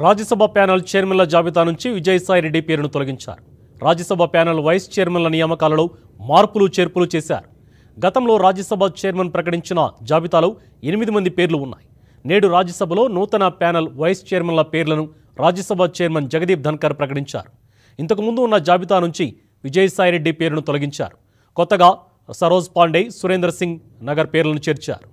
Rajya Sabha panel చైర్మన్ల జాబితా నుంచి విజయసాయి రెడ్డి పేరును తొలగించారు. రాజ్యసభ ప్యానెల్ వైస్ చైర్మన్ల నియామకాలలో మార్పులు చేర్పులు చేశారు. గతంలో రాజ్యసభ చైర్మన్ ప్రకటించిన జాబితాలో 8 మంది పేర్లు ఉన్నాయి. నేడు రాజ్యసభలో నూతన ప్యానెల్ వైస్ చైర్మన్ల పేర్లను రాజ్యసభ చైర్మన్ జగదీప్ ధన్కర్ ప్రకటించారు. ఇంతకు ముందు ఉన్న జాబితా నుంచి విజయసాయి రెడ్డి పేరును తొలగించారు. కొత్తగా సరోజ్ పాండే, సురేంద్ర సింగ్ నగర్ పేర్లను చేర్చారు.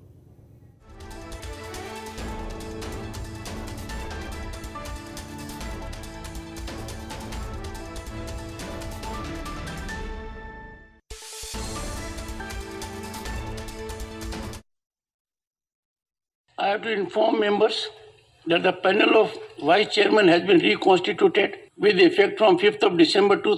I have to inform members that the panel of vice chairman has been reconstituted with effect from 5th of December 2000.